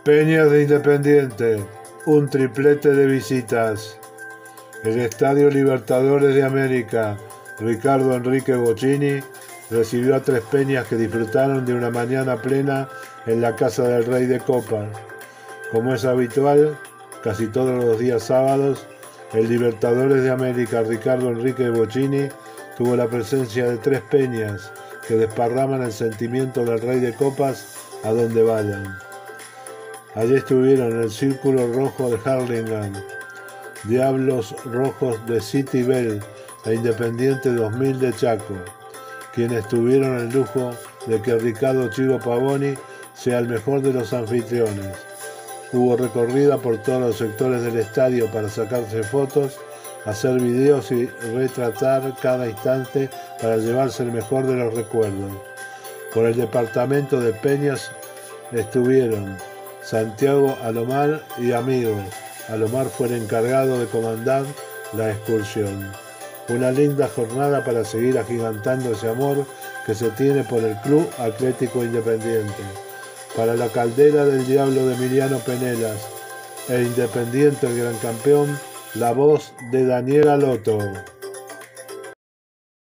Peñas de Independiente, un triplete de visitas. El Estadio Libertadores de América, Ricardo Enrique Bocchini, recibió a tres peñas que disfrutaron de una mañana plena en la Casa del Rey de Copas. Como es habitual, casi todos los días sábados, el Libertadores de América, Ricardo Enrique Bocchini, tuvo la presencia de tres peñas que desparraman el sentimiento del Rey de Copas a donde vayan. Allí estuvieron el Círculo Rojo de Harlingen, Diablos Rojos de City Bell e Independiente 2000 de Chaco, quienes tuvieron el lujo de que Ricardo Chivo Pavoni sea el mejor de los anfitriones. Hubo recorrida por todos los sectores del estadio para sacarse fotos, hacer videos y retratar cada instante para llevarse el mejor de los recuerdos. Por el departamento de peñas estuvieron Santiago Alomar y amigos. Alomar fue el encargado de comandar la excursión. Una linda jornada para seguir agigantando ese amor que se tiene por el Club Atlético Independiente. Para la caldera del Diablo de Emiliano Penelas e Independiente el gran campeón, la voz de Daniel Alotto.